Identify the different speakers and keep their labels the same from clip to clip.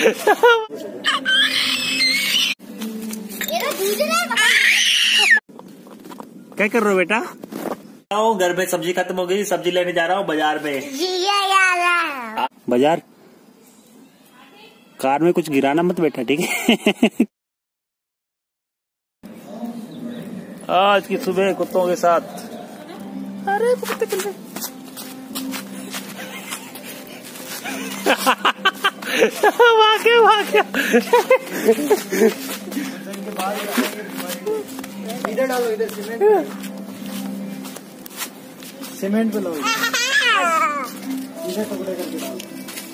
Speaker 1: क्या कर रहे हो बेटा? घर में सब्जी खत्म हो गई, सब्जी लेने जा रहा हूँ बाजार में। बाजार कार में कुछ गिराना मत बेटा, ठीक है? आज की सुबह कुत्तों के साथ। अरे कुत्ते चल रहे। भागे
Speaker 2: इधर डालो, इधर सीमेंट पे लो, इधर टुकड़े करके डालो।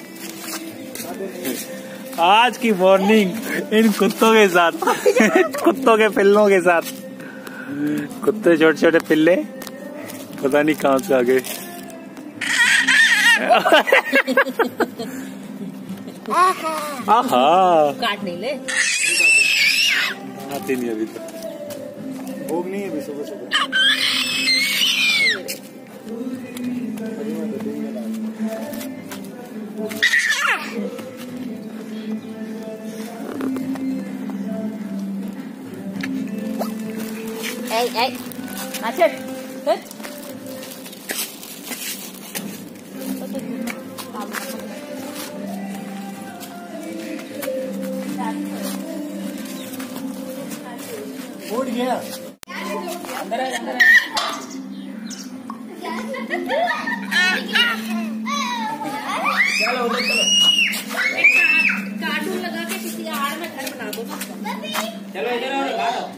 Speaker 1: आज की मॉर्निंग इन कुत्तों के साथ, कुत्तों के पिल्लों के साथ। कुत्ते छोटे छोटे पिल्ले पता नहीं कहाँ से आ गए। आहा,
Speaker 3: काट नहीं ले,
Speaker 1: आती नहीं अभी तो।
Speaker 2: भूख नहीं है अभी सुबह सुबह।
Speaker 3: अच्छा
Speaker 2: उठ गया।
Speaker 3: अंदर अंदर
Speaker 2: चलो उधर चलो।
Speaker 3: कार्टून लगा के किसी आड़ में घर बना दो।
Speaker 2: चलो इधर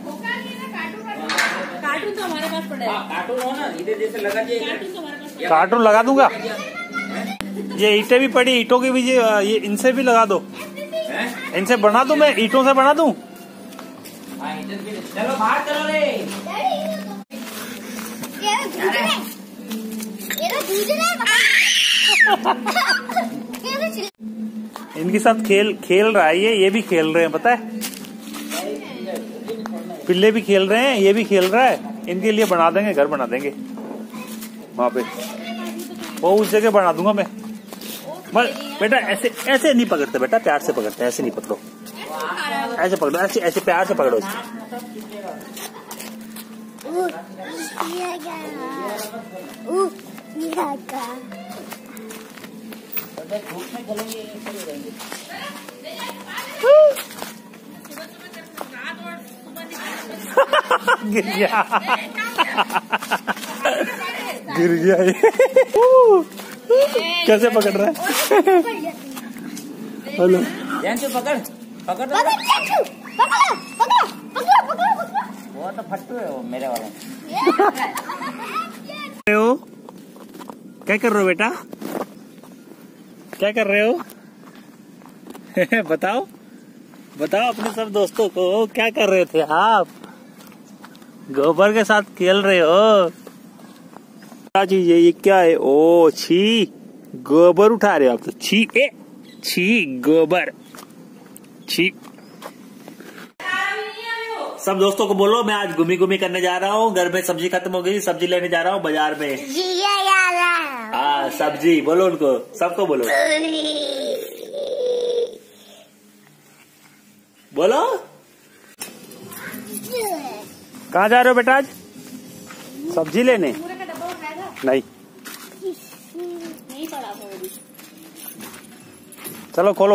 Speaker 3: कार्टून तो हमारे पास पड़ा है।
Speaker 2: कार्टून हो ना, इधर जैसे लगा दिए।
Speaker 3: कार्टून तो हमारे पास पड़ा है।
Speaker 1: कार्टून लगा दूंगा। ये ईंटें भी पड़ी, ईंटों की भी ये इनसे भी लगा दो। इनसे बना दूं, मैं ईंटों से बना दूं।
Speaker 2: चलो बाहर चलो रे।
Speaker 1: इनके साथ खेल रहा है ये भी खेल रहे हैं, पता है? पिल्ले भी खेल रहे हैं, ये भी खेल रहा है। इनके लिए बना देंगे, घर बना देंगे वहां पे। वो उस जगह बना दूंगा मैं। बेटा ऐसे ऐसे नहीं पकड़ते बेटा, प्यार से पकड़ते, ऐसे नहीं पकड़ो, ऐसे पकड़ो, ऐसे ऐसे प्यार से पकड़ो। गिर गया, गिर गया ये। कैसे पकड़ रहा है? हेलो,
Speaker 2: ध्यान से पकड़ पकड़ दो। वो तो फट्टू है वो मेरे वाला।
Speaker 1: क्या कर रहे हो बेटा? क्या कर रहे हो? बताओ बताओ अपने सब दोस्तों को, क्या कर रहे थे आप? गोबर के साथ खेल रहे हो? क्या चीज है ये? क्या है? ओ छी, गोबर उठा रहे हो आप तो। छी छी गोबर, छी। सब दोस्तों को बोलो मैं आज घूमी करने जा रहा हूँ। घर में सब्जी खत्म हो गई, सब्जी लेने जा रहा हूँ बाजार में। हाँ सब्जी बोलो उनको, सबको बोलो, बोलो। कहाँ जा रहे हो बेटा आज? सब्जी लेने? नहीं, चलो खोलो।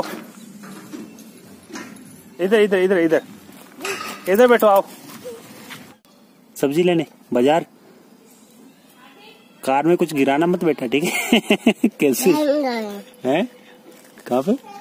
Speaker 1: इधर इधर इधर इधर इधर बैठो, आओ। सब्जी लेने बाजार। कार में कुछ गिराना मत बेटा, ठीक है? कैसे है? कहाँ पे?